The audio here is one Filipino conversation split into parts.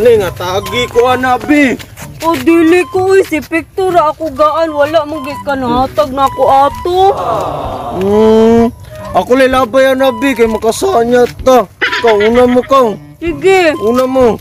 Duning, atagi ko anabi. O dili ko si Victor ako gaan wala mong gikanhatag na ako ato. Ako lilabay anabi kay makasanya ta. Ikaw, una mo kang. Sige. Una mo.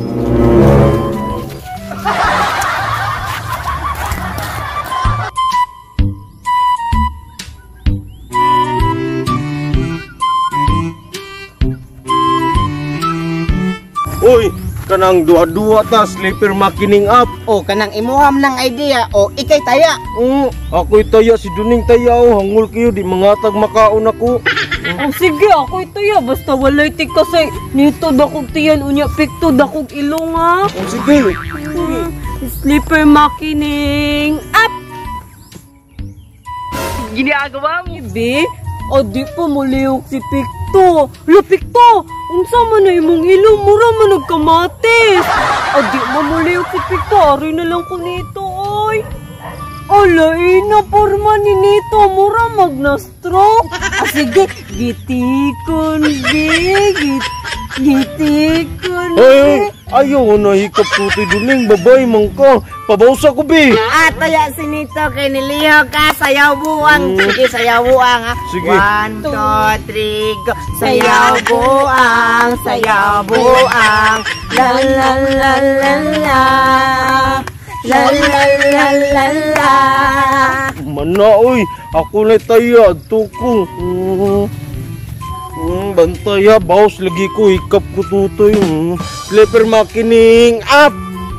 Uy, kanang dua-dua ta sleeper makining up. O kanang imuham ng idea o ikay taya. Ako'y taya si Duning taya o hangul kayo di mangatag makaon ako. O sige ako ito ya basta walay tik kasi nito dakog tiyan unya Victor dakog ilong ha. O sige. Sleeper makining up. Ginagawa mo be? O di pa muliyok si Victor. Hala Victor, unsa man na imong ilong mura man nagkamatis. O di mo muliyok si Victor, ari na lang ko nito oy. Alay na porma ni nito mura magna-stroke. Sige, gitikon be, gitikon be. Ayaw na hikap tutoy Duning, babay man ka. Pabausa ko be. Taya si Nito kay niliho ka. Sayaw buang. Sige, sayaw buang ha. Sige. 1, 2, 3, go. Sayaw buang. Sayaw buang. La la la la la. La la la la la. Mana oy, ako na taya tuko. Bantaya, baos lagi ko hikap ko tutoy. Sleeper makining up.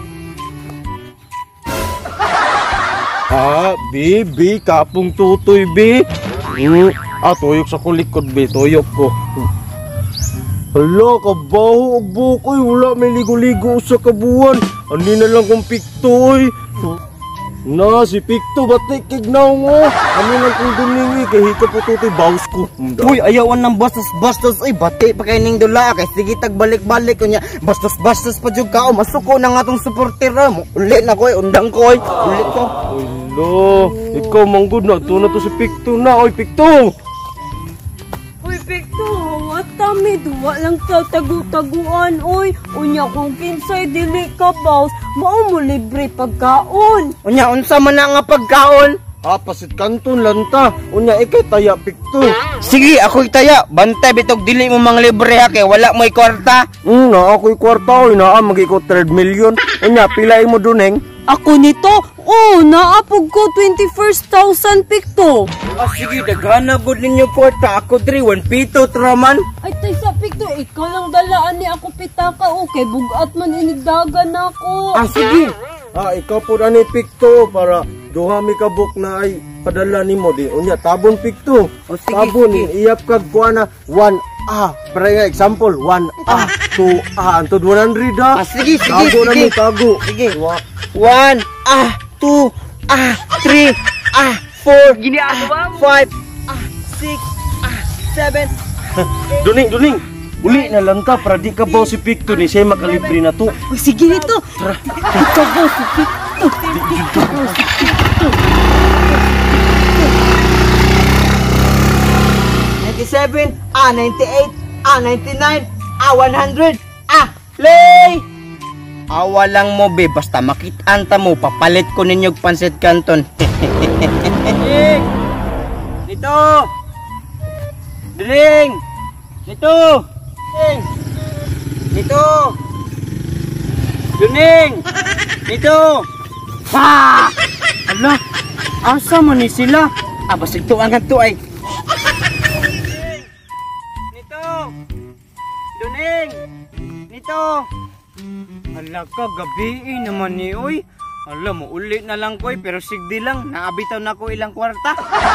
Bi, kapong tutoy, bi. Tuyok sa kulikod, bi. Tuyok ko. Hala, kabaho, bukoy. Wala may ligo-ligo sa kabuan. Ani na lang kong piktoy. Na, si Pikto, batik kignaw mo. Ano lang kong Duningi, kay hika po tutoy, baos ko. Uy, ayawan ng bastos-bastos. Ay, bati pa kayo ning dula. Kay sige, tagbalik-balik ko niya. Bastos-bastos pa dyan ka. Masuko na nga itong supporter. Ulit na ko, undang ko. Ulit ko. Lo, ikaw manggod na. Ito na to si Pikto na. Oy, Pikto! Uy, Victor, what kami? Duwa lang sa tagu-taguan, oy. Unya kung kinsay dili ka, boss, mao mo libre pagkaon. Unya, unsa man na nga pagkaon? Pasit kanton lanta. Unya, ikay taya, Pikto. Sige, ako'y taya. Bantay, bitog dili mo mga libre ha, kay wala mo'y kwarta. Na ako'y kwarta, oy. Magi-ko 3 million. Unya, pilay mo, Duneng. Ako nito? Naapog ko 21,000 Pikto. Sige, daghana good ninyo kwarta. Ako 1 pito, traman. Ay, tay sa Pikto, ikaw lang dalaan ni ako pitaka, okay. Bugat man inigdagan ako. Sige. Ikaw po na ni Pikto para duha mi kabuk na ay padala nimo di. Unya, tabon Pikto. Sige, tabon, sige. iyap kag kuana 1A. Para nga example, 1A, 2A, antod 100 ha. Sige, Tago na mo, tago. Sige. 1, 2, 3, 4, 5, 6, 7. Duning. Uli na lang ta para di ka baw si Pikto ni siya makalibre na to. Uy, sige nito. Ikaw ba si Pikto? Ikaw ba si Pikto? 97, 98, 99, 100, play! Awa lang mo be, basta makitaan ta mo, papalit ko ninyog pansit kanton. Dito! Diling! Dito! Dito! Duning! Dito! Ala! Asa man ni sila? Basig to ang to ay. Nito! Duning! Nito! Hala ka, gabi naman ni oy. Hala mo, ulit na lang ko pero sigdi lang. Naabitaw na ko ilang kwarta.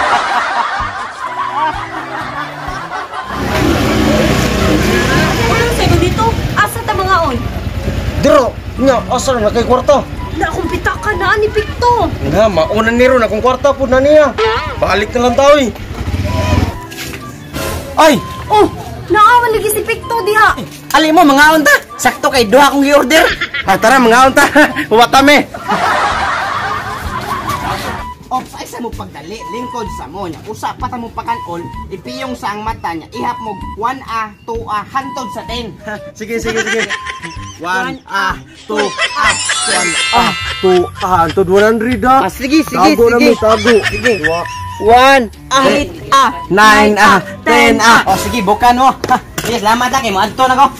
Ano sa'yo dito? Asa ta mga on? Diro, nya asa na kay kwarta? Na akong pitaka na ni Pikto. Nga, mauna ni ron akong kwarta po na niya. Balik na lang tao eh. Ay! Naawan lagi si Pikto diha. Ali mo, mga unta. Sakto kay duha kong i-order. Tara, mga unta. Huwag kami. Isa mo pagdali lingkod sa mo nya. Usa pa ta mo pakanol, ipiyong sa ang mata niya. Ihap mo 1A, 2A hantod sa 10. Sige. 1A, 2A, 1A. 2 hantod 100 ha. Sige. Tago na mo, tago. Sige. 1A, 8A, 9A, 10A. O sige, bukan mo. Sige, salamat kay mo. Adto na ko.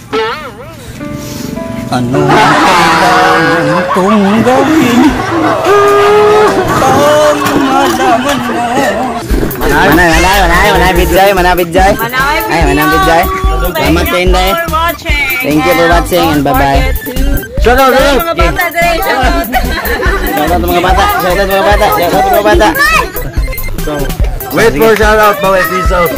Ano kailangan kong gawin? Pag malaman mo. Manawid Joy. Salamat kayo, Inday. Thank you for watching and bye-bye. Shout out. Mga bata, guys. Shoutout mga bata. So, wait for shout out, bye, peace out.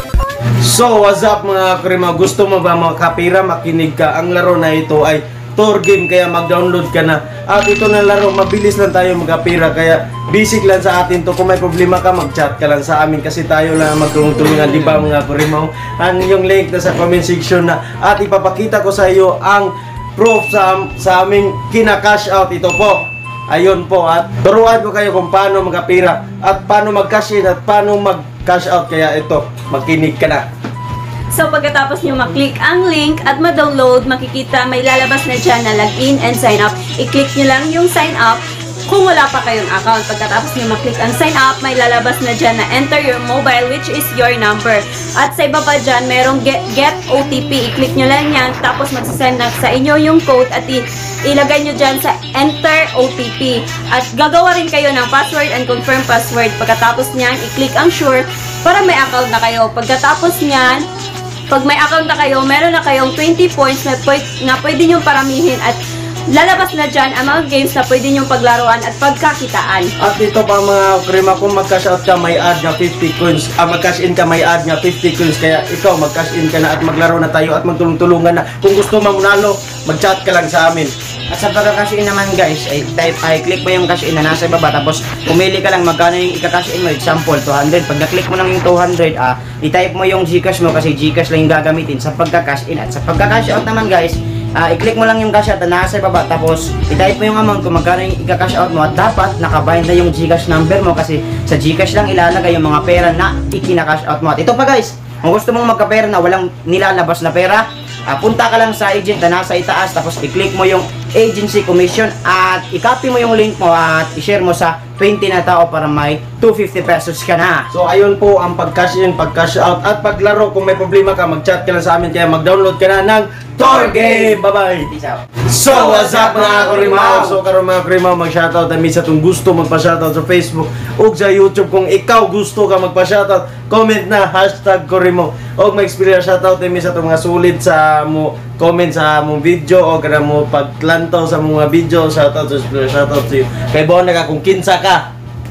So, what's up mga Kurima? Gusto mo ba makapira, makinig ka? Ang laro na ito ay tour game, kaya mag-download ka na. At ito na laro, mabilis lang tayo magkapira, kaya basic lang sa atin to. Kung may problema ka, mag-chat ka lang sa amin kasi tayo lang magtulungan, di ba mga Kurimaw? Yung link na sa comment section na, at ipapakita ko sa iyo ang proof sa aming kina-cash out. Ito po, ayun po, at turuan ko kayo kung paano magkapira at paano mag-cash in at paano mag-cash out. Kaya ito, makinig ka na. So pagkatapos nyo maklik ang link at ma-download, makikita may lalabas na dyan na login and sign up. I-click nyo lang yung sign up kung wala pa kayong account. Pagkatapos nyo maklik ang sign up, may lalabas na dyan na enter your mobile, which is your number. At sa ibaba dyan, merong get OTP. I-click nyo lang yan, tapos magsasend na sa inyo yung code at ilagay nyo dyan sa enter OTP. At gagawa rin kayo ng password and confirm password. Pagkatapos nyan, i-click ang sure para may account na kayo. Pagkatapos nyan, pag may account na kayo, meron na kayong 20 points na pwede nyo paramihin at lalabas na dyan ang mga games na pwede nyo paglaruan at pagkakitaan. At ito pa mga Kurima, kung mag-cash out ka, may add na 50 coins. Mag-cash in ka, may add na 50 coins. Kaya ikaw, mag-cash in ka na at maglaro na tayo at magtulong-tulungan na. Kung gusto mo manalo, mag-chat ka lang sa amin. At sa pagka-cash in naman guys, click mo yung cash in na nasa baba, tapos pumili ka lang magkano yung ika-cash in mo. Example, 200. Pag na-click mo lang yung 200, i-type mo yung Gcash mo kasi Gcash lang yung gagamitin sa pagka-cash in. At sa pagka-cash out naman guys, i-click mo lang yung cash out na nasa baba, tapos i-type mo yung amount kung magkano yung ika-cash out mo, at dapat nakabind na yung Gcash number mo kasi sa Gcash lang ilalagay yung mga pera na ikina-cash out mo. At ito pa guys, kung gusto mong magka-pera na walang nilalabas na pera, punta ka lang sa agent na nasa itaas, tapos i-click mo yung agency commission at i-copy mo yung link mo at i-share mo sa 20 na tao para may 250 pesos ka na. So ayun po ang pag-cash in, pag-cash out at paglaro. Kung may problema ka, mag-chat ka lang sa amin, kaya mag-download ka na ng Tour Game. Bye-bye! Peace out. So what's up mga Kurimaw? So karon mga Kurimaw, mag-shoutout kami sa itong gusto magpa-shoutout sa Facebook o sa YouTube. Kung ikaw gusto ka magpa-shoutout, comment na #Kurimaw. O may-experience shoutout kami sa itong mga sulit sa mo comment sa mong video o kada mo paglantaw sa mga video. Shoutout sa you. Kay Bona ka kung kinsa ka.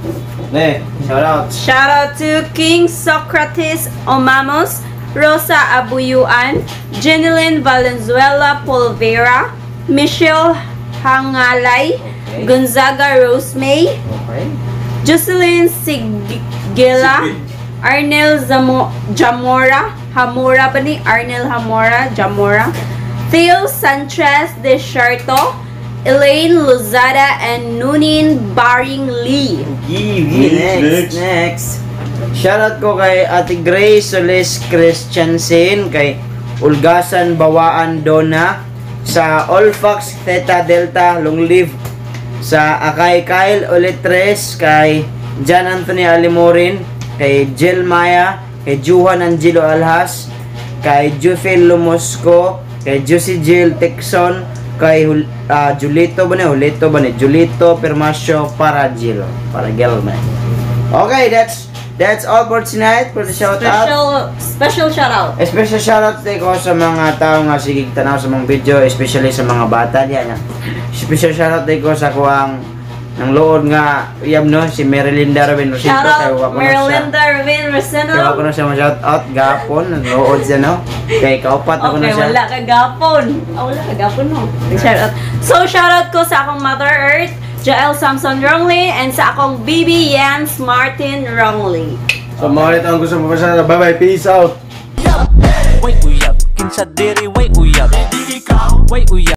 Ne, shoutout. Shoutout to King Socrates Omamos, Rosa Abuyuan, Jeneline Valenzuela Polvera, Michelle Hangalay, Gonzaga Rosemay, Jocelyn Sigila, Arnel Jamora, Hamora ba ni? Arnel Jamora, Theo Sanchez de Charto, Elaine Lozada, and Nunin Baring Lee. Next. Shoutout ko kay Ate Grace Solis Christiansen, kay Ulgasan Bawaan Donna, sa Olfax Theta Delta Longlive, sa Akay Kyle Oletres, kay John Anthony Alimorin, kay Jill Maya, kay Juan Angelo Alhas, kay Jufil Lumosco, kay Juicy Jill Texon, kay Julito Permasio para Jill, para Gelman. Okay, that's all for tonight for the shout out. Special shout out. Special shout out ko sa mga tao nga sigig tanaw sa mga video, especially sa mga bata diyan. Special shout out ko sa kuwang ng lood nga iyam no si Marilyn Darwin Rosito. Shout out Marilyn Darwin Rosito. Kaya ako na siya ma-shout out gapon ng lood siya no. Kay kaupat ako na siya. Okay, wala ka gapon. Wala ka gapon no. Shout out. So shout out ko sa akong Mother Earth, Jael Samson Rongley, and sa akong BB Jans Martin Rongley. So mga ito ang gusto mo pa siya. Bye-bye, peace out! Wait uyab, kinsa diri wait uyab. Wait uyab.